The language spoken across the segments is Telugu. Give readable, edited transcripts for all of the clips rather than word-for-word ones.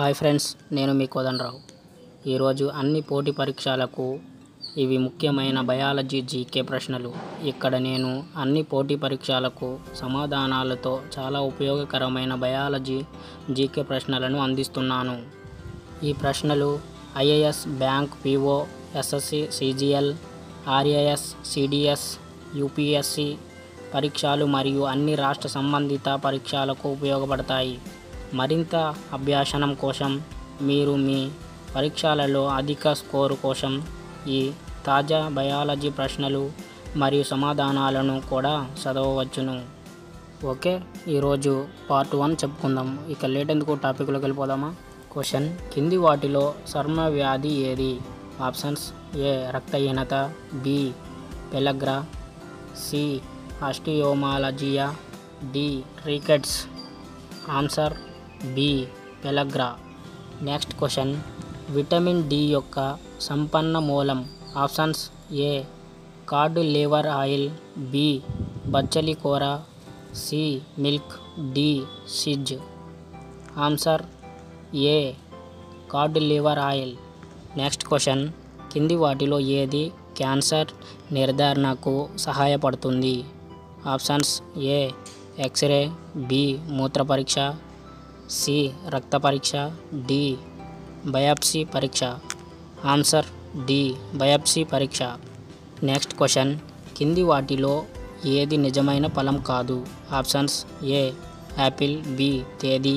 హాయ్ ఫ్రెండ్స్, నేను మీ కోదండరావు. ఈరోజు అన్ని పోటీ పరీక్షలకు ఇవి ముఖ్యమైన బయాలజీ జీకే ప్రశ్నలు. ఇక్కడ నేను అన్ని పోటీ పరీక్షలకు సమాధానాలతో చాలా ఉపయోగకరమైన బయాలజీ జీకే ప్రశ్నలను అందిస్తున్నాను. ఈ ప్రశ్నలు IAS, bank, PO, SSC, CGL, RAS, CDS, UPSC పరీక్షలు మరియు అన్ని రాష్ట్ర సంబంధిత పరీక్షలకు ఉపయోగపడతాయి. మరింత అభ్యాసనం కోసం మీరు మీ పరీక్షలలో అధిక స్కోరు కోసం ఈ తాజా బయాలజీ ప్రశ్నలు మరియు సమాధానాలను కూడా చదవవచ్చును. ఓకే, ఈరోజు పార్ట్ 1 చెప్పుకుందాం. ఇక లేట్ ఎందుకు టాపిక్లోకి వెళ్ళిపోదామా. క్వశ్చన్: కింది వాటిలో చర్మ వ్యాధి ఏది? ఆప్షన్స్: ఏ రక్తహీనత, B pellagra, C osteomalacia, D rickets. Answer B pellagra. Next question: vitamin D యొక్క సంపన్న మూలం. Options: A cod liver oil, B బచ్చలి కూర, C milk, D cheese. Answer A cod liver oil. Next question: కింది వాటిలో ఏది క్యాన్సర్ నిర్ధారణకు సహాయపడుతుంది? ఆప్షన్స్: ఏ ఎక్స్రే, బి మూత్ర పరీక్ష, సి రక్త పరీక్ష, డి బయాప్సీ పరీక్ష. ఆన్సర్ డి బయాప్సీ పరీక్ష. నెక్స్ట్ క్వశ్చన్: కింది వాటిలో ఏది నిజమైన ఫలం కాదు? ఆప్షన్స్: ఏ యాపిల్, బి తేదీ,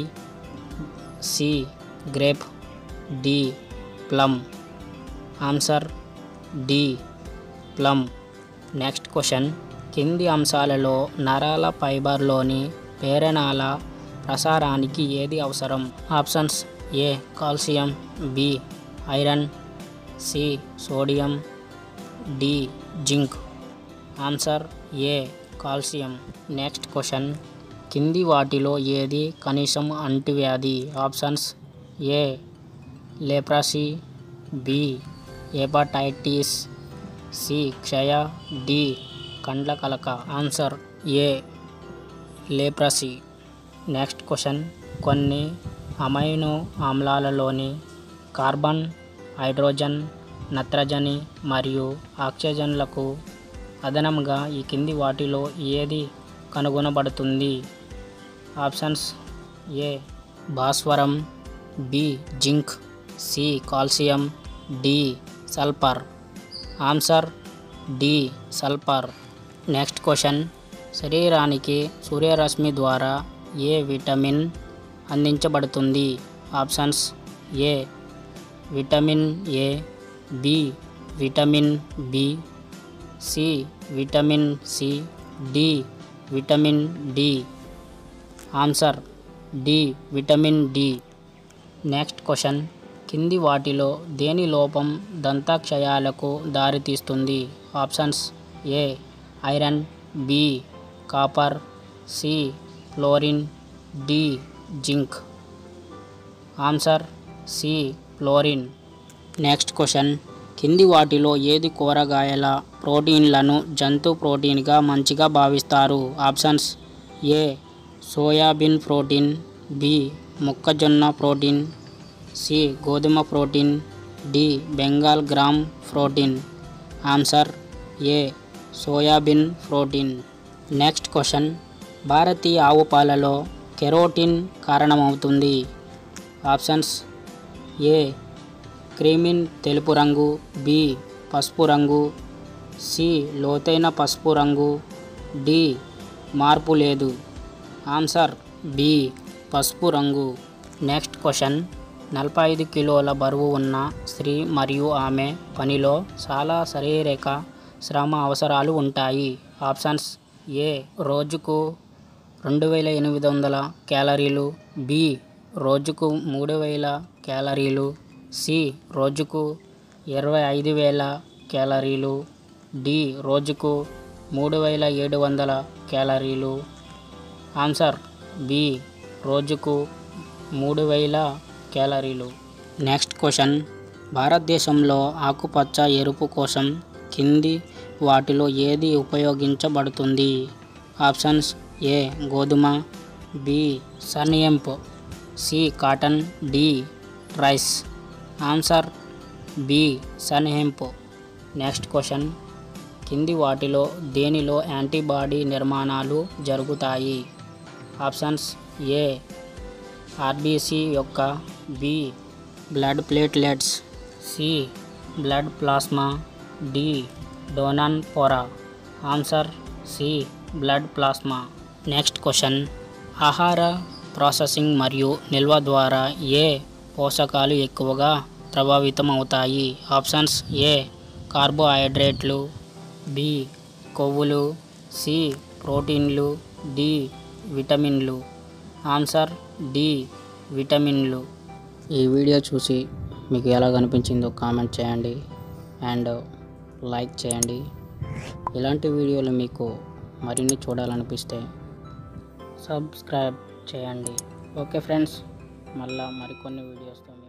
C grape, D plum. Answer D plum. Next question: కింది అంశాలలో నరాల ఫైబర్లోని ప్రేరణల ప్రసారానికి ఏది అవసరం? Options: A calcium, B iron, C sodium, D zinc. Answer A calcium. Next question: కింది వాటిలో ఏది కనీసం అంటువ్యాధి? Options: A leprosy, B hepatitis, C క్షయ, డి కండ్ల కలక. Answer A leprosy. Next question: కొన్ని అమైనో ఆమ్లాలలోని కార్బన్, హైడ్రోజన్, నత్రజని మరియు ఆక్సిజన్లకు అదనంగా ఈ కింది వాటిలో ఏది కనుగొనబడుతుంది? ఆప్షన్స్: ఏ భాస్వరం, B zinc, C calcium, D sulphur. Answer D sulphur. Next question: శరీరానికి సూర్యరశ్మి ద్వారా ఏ విటమిన్ అందించబడుతుంది? Options: A vitamin A, B vitamin B, C vitamin C, D vitamin D. Answer D vitamin D. Next question: కింది వాటిలో దేని లోపం దంతక్షయాలకు దారితీస్తుంది? Options: A iron, B copper, C fluorine, D zinc. Answer C fluorine. Next question: కింది వాటిలో ఏది కూరగాయల ప్రోటీన్లను జంతు ప్రోటీన్గా మంచిగా భావిస్తారు? ఆప్షన్స్: ఏ సోయాబీన్ ప్రోటీన్, బి మొక్కజొన్న ప్రోటీన్, సి గోధుమ protein, D Bengal gram protein. Answer A soybean protein. Next question: భారతీయ ఆవు పాలలో కెరోటిన్ కారణమవుతుంది? ఆప్షన్స్: ఏ క్రీమిన్ తెలుపు రంగు, బి పసుపు రంగు, సి లోతైన పసుపు రంగు, డి మార్పు లేదు. ఆన్సర్ బి పసుపు రంగు. నెక్స్ట్ క్వశ్చన్: 45 కిలోల బరువు ఉన్న స్త్రీ మరియు ఆమె పనిలో చాలా శారీరక శ్రమ అవసరాలు ఉంటాయి. ఆప్షన్స్: ఏ రోజుకు 2800 క్యాలరీలు, బి రోజుకు 3000 క్యాలరీలు, సి రోజుకు 25000 క్యాలరీలు, డి రోజుకు 3700 క్యాలరీలు. ఆన్సర్ బి రోజుకు 3000 క్యాలరీలు. నెక్స్ట్ క్వశ్చన్: భారతదేశంలో ఆకుపచ్చ ఎరుపు కోసం కింది వాటిలో ఏది ఉపయోగించబడుతుంది? ఆప్షన్స్: ఏ గోధుమ, B sun hemp, C cotton, D rice. Answer B sun hemp. Next question, కింది వాటిలో దేనిలో యాంటీబాడీ నిర్మాణాలు జరుగుతాయి? ఆప్షన్స్ ఏ ఆర్బీసీ యొక్క, B blood platelets, C blood plasma, D డోనన్ పోరా. Answer C blood plasma. Next question, ఆహార ప్రాసెసింగ్ మరియు నిల్వ ద్వారా ఏ పోషకాలు ఎక్కువగా ప్రభావితం అవుతాయి? ఆప్షన్స్ ఏ కార్బోహైడ్రేట్లు, బి కొవ్వులు, సి ప్రోటీన్లు, డి విటమిన్లు. ఆన్సర్ డి విటమిన్లు. ఈ వీడియో చూసి మీకు ఎలా అనిపించిందో కామెంట్ చేయండి అండ్ లైక్ చేయండి. ఇలాంటి వీడియోలు మీకు మరిన్ని చూడాలనిపిస్తే సబ్స్క్రైబ్ చేయండి. ఓకే ఫ్రెండ్స్, మళ్ళీ మరికొన్ని వీడియోస్తో